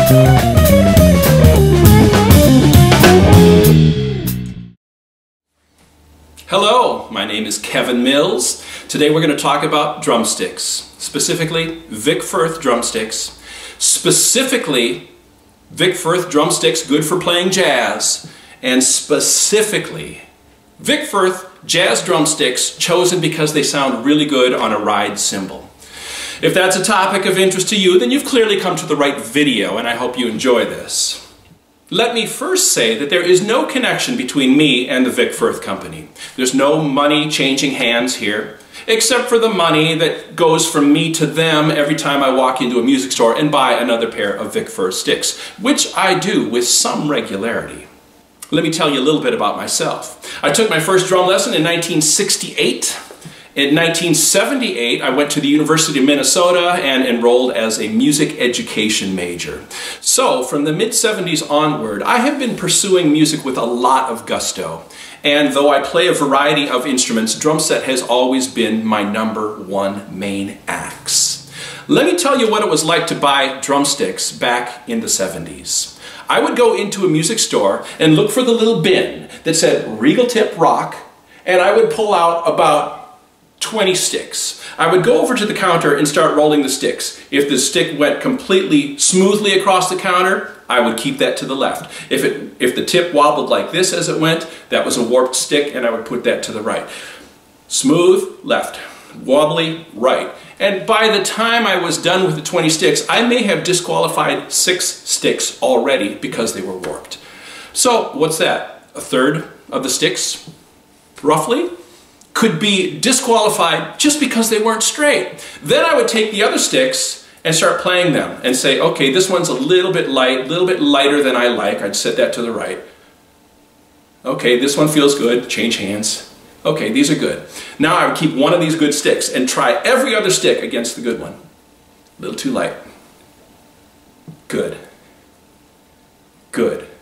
Hello, my name is Kevin Mills. Today we're going to talk about drumsticks, specifically Vic Firth drumsticks. Specifically, Vic Firth drumsticks good for playing jazz, and specifically Vic Firth jazz drumsticks chosen because they sound really good on a ride cymbal. If that's a topic of interest to you, then you've clearly come to the right video, and I hope you enjoy this. Let me first say that there is no connection between me and the Vic Firth company. There's no money changing hands here, except for the money that goes from me to them every time I walk into a music store and buy another pair of Vic Firth sticks, which I do with some regularity. Let me tell you a little bit about myself. I took my first drum lesson in 1968. In 1978, I went to the University of Minnesota and enrolled as a music education major. So, from the mid-70s onward, I have been pursuing music with a lot of gusto. And though I play a variety of instruments, drum set has always been my #1 main axe. Let me tell you what it was like to buy drumsticks back in the 70s. I would go into a music store and look for the little bin that said Regal Tip Rock, and I would pull out about 20 sticks. I would go over to the counter and start rolling the sticks. If the stick went completely smoothly across the counter, I would keep that to the left. If the tip wobbled like this as it went, that was a warped stick, and I would put that to the right. Smooth, left. Wobbly, right. And by the time I was done with the 20 sticks, I may have disqualified 6 sticks already because they were warped. So what's that? A third of the sticks, roughly, could be disqualified just because they weren't straight. Then I would take the other sticks and start playing them and say, okay, this one's a little bit light, a little bit lighter than I like. I'd set that to the right. Okay, this one feels good. Change hands. Okay, these are good. Now I would keep one of these good sticks and try every other stick against the good one. A little too light. Good. Good.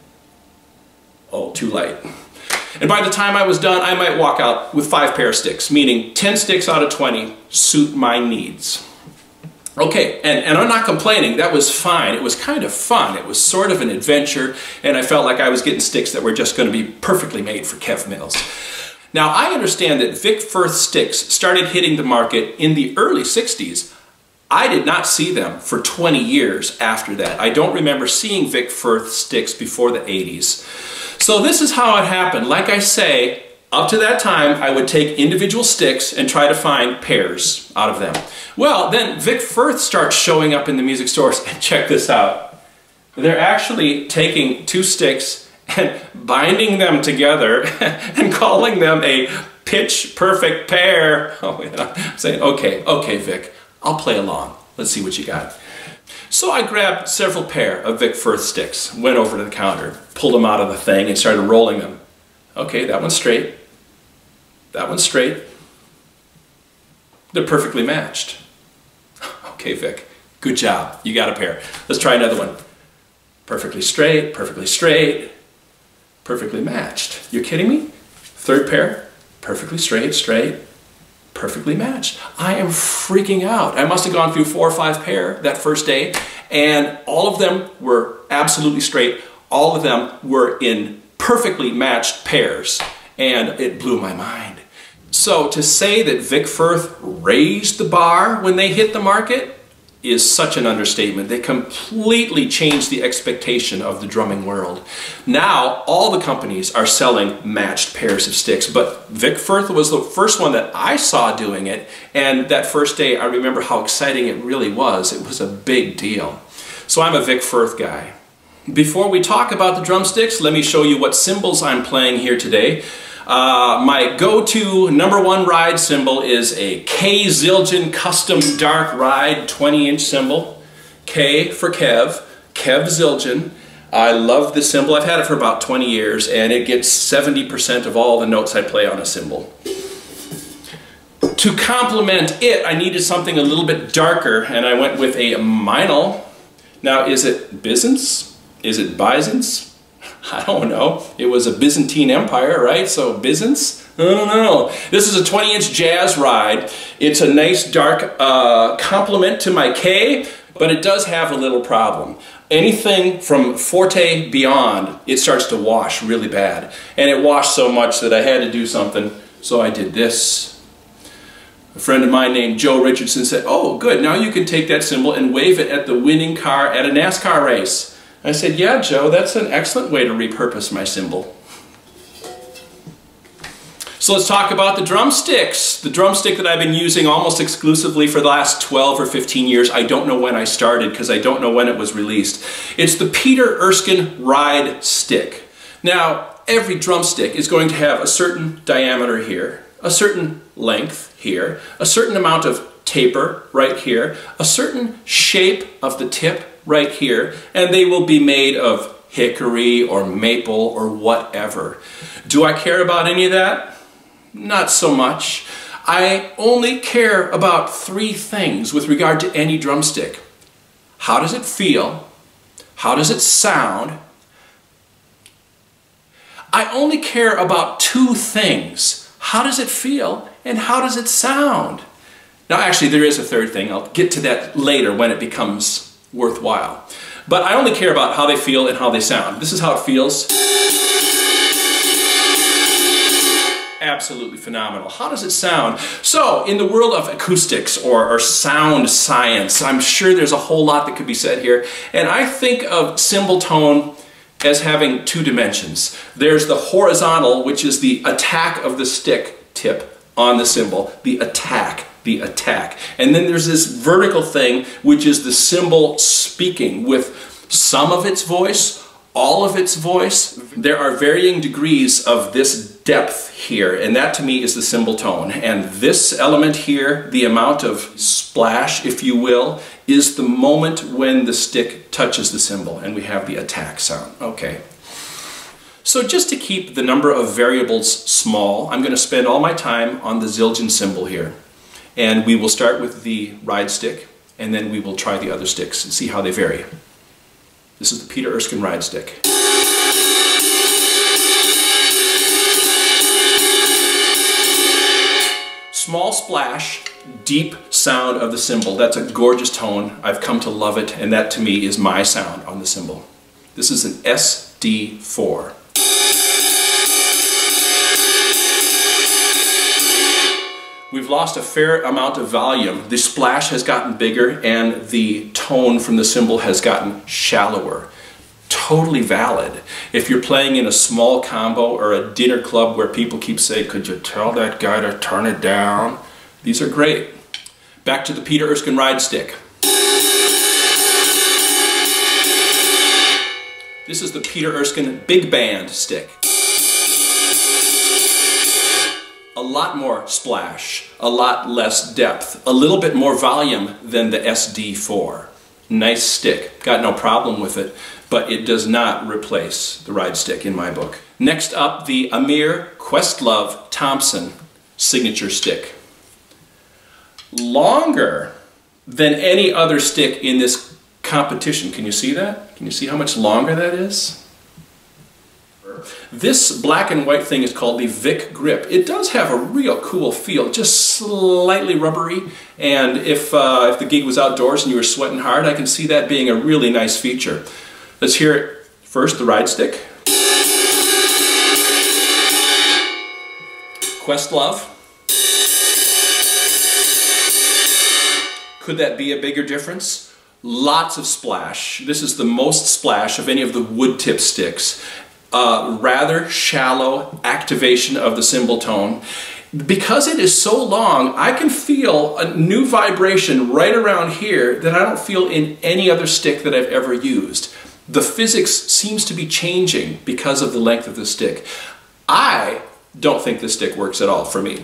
Oh, too light. And by the time I was done, I might walk out with 5 pair of sticks, meaning 10 sticks out of 20 suit my needs. Okay, and I'm not complaining, that was fine. It was kind of fun. It was sort of an adventure, and I felt like I was getting sticks that were just going to be perfectly made for Kev Mills. Now, I understand that Vic Firth sticks started hitting the market in the early 60s. I did not see them for 20 years after that. I don't remember seeing Vic Firth sticks before the 80s. So this is how it happened. Like I say, up to that time, I would take individual sticks and try to find pairs out of them. Well, then Vic Firth starts showing up in the music stores, and check this out. They're actually taking 2 sticks and binding them together and calling them a pitch-perfect pair. Oh, yeah. I'm saying, okay, Vic, I'll play along. Let's see what you got. So I grabbed several pair of Vic Firth sticks, went over to the counter, pulled them out of the thing, and started rolling them. Okay, that one's straight. That one's straight. They're perfectly matched. Okay, Vic, good job. You got a pair. Let's try another one. Perfectly straight, perfectly matched. You're kidding me? Third pair, perfectly straight, perfectly matched. I am freaking out. I must have gone through 4 or 5 pair that first day, and all of them were absolutely straight. All of them were in perfectly matched pairs, and it blew my mind. So to say that Vic Firth raised the bar when they hit the market is such an understatement. They completely changed the expectation of the drumming world. Now, all the companies are selling matched pairs of sticks, but Vic Firth was the first one that I saw doing it, and that first day I remember how exciting it really was. It was a big deal. So I'm a Vic Firth guy. Before we talk about the drumsticks, let me show you what cymbals I'm playing here today. My go-to #1 ride cymbal is a K Zildjian Custom Dark Ride 20-inch cymbal. K for Kev, Kev Zildjian. I love this cymbal. I've had it for about 20 years, and it gets 70% of all the notes I play on a cymbal. To complement it, I needed something a little bit darker, and I went with a Meinl. Now, is it Byzance? Is it Byzance? I don't know. It was a Byzantine Empire, right? So Byzance? I don't know. This is a 20-inch jazz ride. It's a nice dark complement to my K. But it does have a little problem. Anything from forte beyond, it starts to wash really bad. And it washed so much that I had to do something, so I did this. A friend of mine named Joe Richardson said, "Oh, good, now you can take that cymbal and wave it at the winning car at a NASCAR race." I said, "Yeah, Joe, that's an excellent way to repurpose my cymbal." So let's talk about the drumsticks. The drumstick that I've been using almost exclusively for the last 12 or 15 years. I don't know when I started because I don't know when it was released. It's the Peter Erskine Ride Stick. Now, every drumstick is going to have a certain diameter here, a certain length here, a certain amount of taper right here, a certain shape of the tip right here, and they will be made of hickory or maple or whatever. Do I care about any of that? Not so much. I only care about three things with regard to any drumstick. How does it feel? How does it sound? I only care about two things. How does it feel and how does it sound? Now actually there is a third thing. I'll get to that later when it becomes worthwhile. But I only care about how they feel and how they sound. This is how it feels. Absolutely phenomenal. How does it sound? So, in the world of acoustics or sound science, I'm sure there's a whole lot that could be said here. And I think of cymbal tone as having two dimensions. There's the horizontal, which is the attack of the stick tip on the cymbal. The attack. And then there's this vertical thing, which is the cymbal speaking with some of its voice, all of its voice. There are varying degrees of this depth here, and that to me is the cymbal tone. And this element here, the amount of splash, if you will, is the moment when the stick touches the cymbal, and we have the attack sound. Okay. So just to keep the number of variables small, I'm going to spend all my time on the Zildjian cymbal here. And we will start with the ride stick, and then we will try the other sticks and see how they vary. This is the Peter Erskine Ride Stick. Small splash, deep sound of the cymbal. That's a gorgeous tone. I've come to love it, and that to me is my sound on the cymbal. This is an SD4. We've lost a fair amount of volume. The splash has gotten bigger and the tone from the cymbal has gotten shallower. Totally valid. If you're playing in a small combo or a dinner club where people keep saying, "Could you tell that guy to turn it down?" These are great. Back to the Peter Erskine Ride Stick. This is the Peter Erskine Big Band Stick. A lot more splash, a lot less depth, a little bit more volume than the SD4. Nice stick, got no problem with it, but it does not replace the ride stick in my book. Next up, the Amir Questlove Thompson signature stick. Longer than any other stick in this competition. Can you see that? Can you see how much longer that is? This black and white thing is called the Vic Grip. It does have a real cool feel, just slightly rubbery, and if the gig was outdoors and you were sweating hard, I can see that being a really nice feature. Let's hear it first, the ride stick. Questlove. Could that be a bigger difference? Lots of splash. This is the most splash of any of the wood tip sticks. Rather shallow activation of the cymbal tone. Because it is so long, I can feel a new vibration right around here that I don't feel in any other stick that I've ever used. The physics seems to be changing because of the length of the stick. I don't think this stick works at all for me.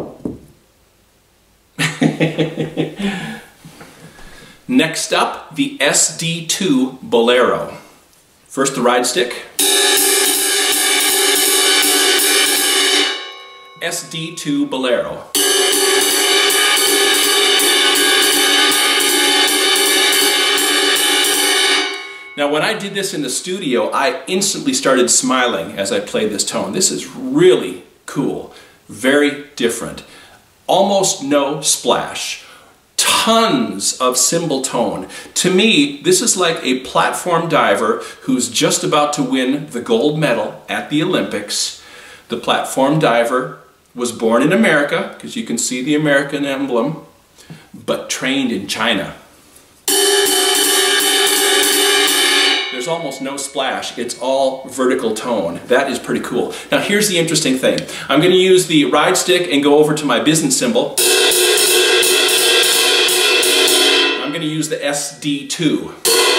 Next up, the SD2 Bolero. First the ride stick. SD2 Bolero. Now when I did this in the studio, I instantly started smiling as I played this tone. This is really cool, very different. Almost no splash. tons of cymbal tone. To me, this is like a platform diver who's just about to win the gold medal at the Olympics. The platform diver was born in America, because you can see the American emblem, but trained in China. There's almost no splash. It's all vertical tone. That is pretty cool. Now here's the interesting thing. I'm going to use the ride stick and go over to my business cymbal. I'm going to use the SD2.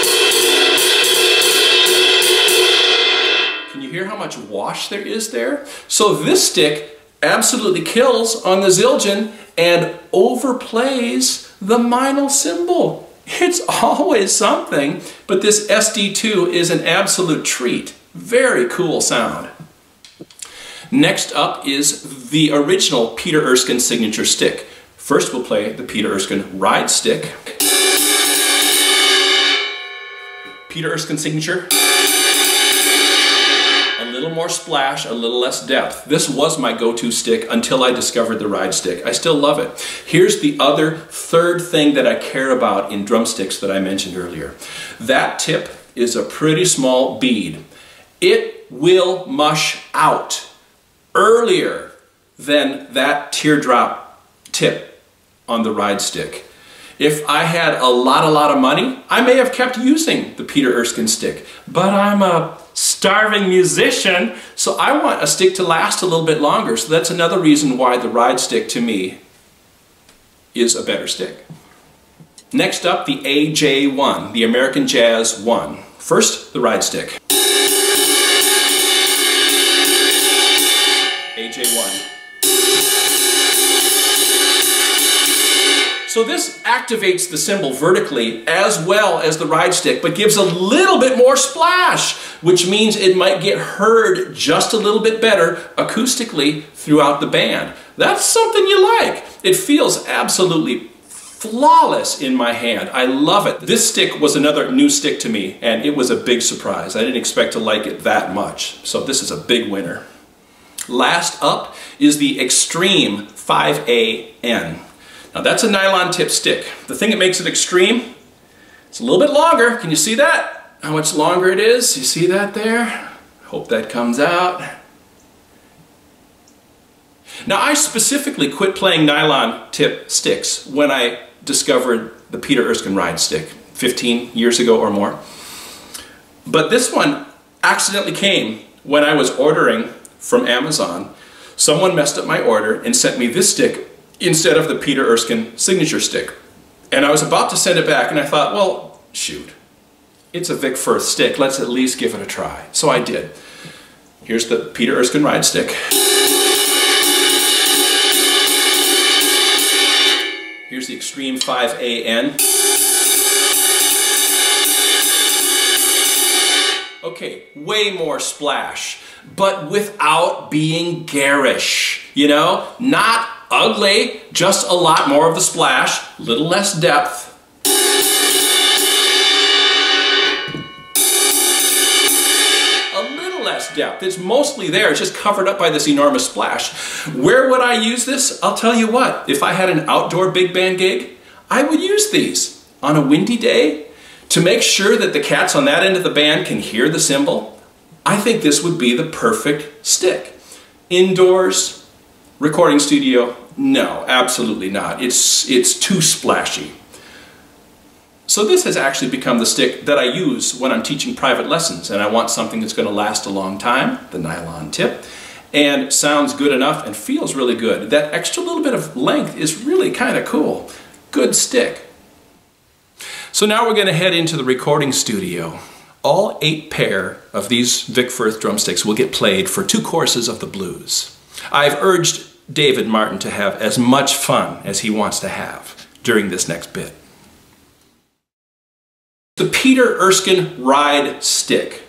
Can you hear how much wash there is there? So this stick absolutely kills on the Zildjian and overplays the minor cymbal. It's always something, but this SD2 is an absolute treat. Very cool sound. Next up is the original Peter Erskine signature stick. First we'll play the Peter Erskine ride stick. Peter Erskine signature. A little more splash, a little less depth. This was my go-to stick until I discovered the ride stick. I still love it. Here's the other third thing that I care about in drumsticks that I mentioned earlier. That tip is a pretty small bead. It will mush out earlier than that teardrop tip on the ride stick. If I had a lot of money, I may have kept using the Peter Erskine stick, but I'm a starving musician, so I want a stick to last a little bit longer. So that's another reason why the ride stick to me is a better stick. Next up, the AJ1, the American Jazz 1. First, the ride stick. AJ1. So this activates the cymbal vertically as well as the ride stick, but gives a little bit more splash, which means it might get heard just a little bit better acoustically throughout the band. That's something you like. It feels absolutely flawless in my hand. I love it. This stick was another new stick to me, and it was a big surprise. I didn't expect to like it that much, so this is a big winner. Last up is the Extreme 5AN. Now that's a nylon tip stick. The thing that makes it extreme, it's a little bit longer. Can you see that? How much longer it is? You see that there? Hope that comes out. Now I specifically quit playing nylon tip sticks when I discovered the Peter Erskine ride stick 15 years ago or more. But this one accidentally came when I was ordering from Amazon. Someone messed up my order and sent me this stick instead of the Peter Erskine signature stick. And I was about to send it back and I thought, well, shoot. It's a Vic Firth stick. Let's at least give it a try. So I did. Here's the Peter Erskine ride stick. Here's the Extreme 5AN. Okay, way more splash, but without being garish, you know? Not ugly, just a lot more of the splash, a little less depth. A little less depth. It's mostly there, it's just covered up by this enormous splash. Where would I use this? I'll tell you what, if I had an outdoor big band gig, I would use these on a windy day to make sure that the cats on that end of the band can hear the cymbal. I think this would be the perfect stick. Indoors, recording studio, no, absolutely not. It's too splashy. So this has actually become the stick that I use when I'm teaching private lessons and I want something that's going to last a long time, the nylon tip, and sounds good enough and feels really good. That extra little bit of length is really kind of cool. Good stick. So now we're going to head into the recording studio. All 8 pair of these Vic Firth drumsticks will get played for 2 courses of the blues. I've urged David Martin to have as much fun as he wants to have during this next bit. The Peter Erskine ride stick.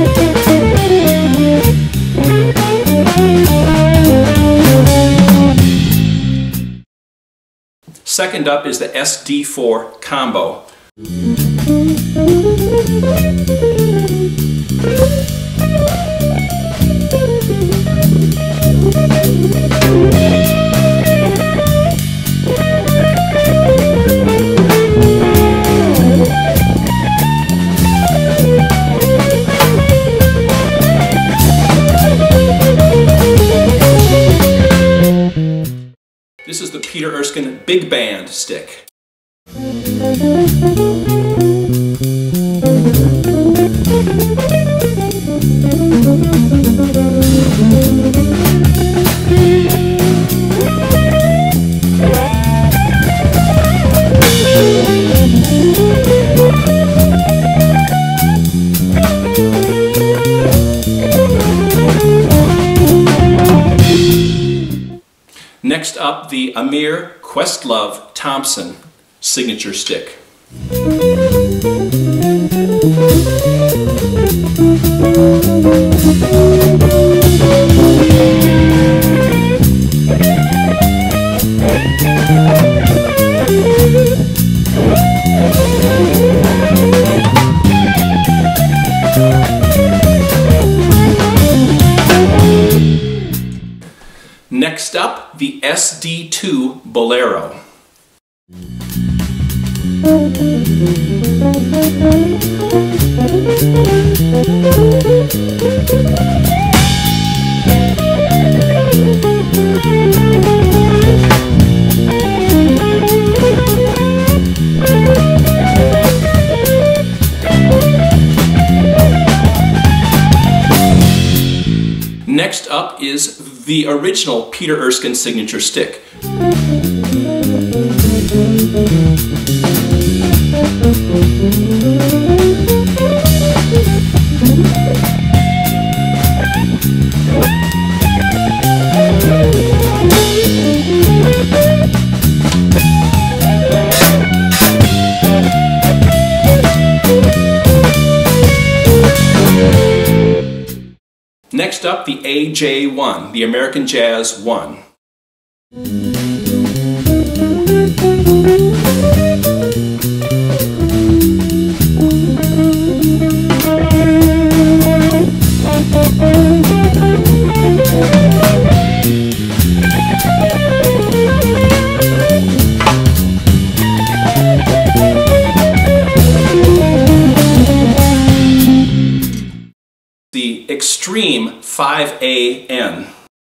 Second up is the SD4 combo. This is the Peter Erskine Big Band stick. Next up, the Amir Questlove Thompson signature stick. Next up, the SD2 Bolero. Next up is the original Peter Erskine signature stick. Next up, the AJ1, the American Jazz 1. The Extreme 5AN.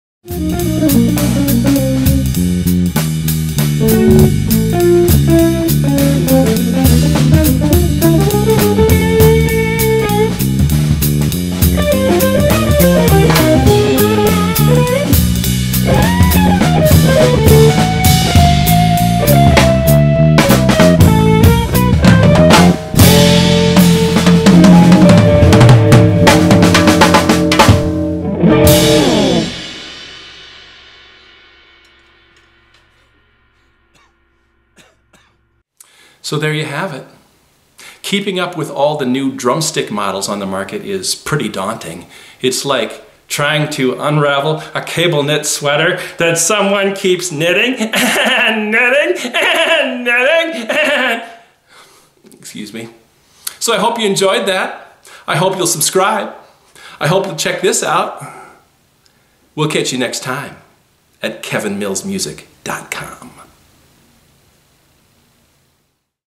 So there you have it. Keeping up with all the new drumstick models on the market is pretty daunting. It's like trying to unravel a cable knit sweater that someone keeps knitting and knitting and knitting and... Excuse me. So I hope you enjoyed that. I hope you'll subscribe. I hope you'll check this out. We'll catch you next time at kevinmillsmusic.com.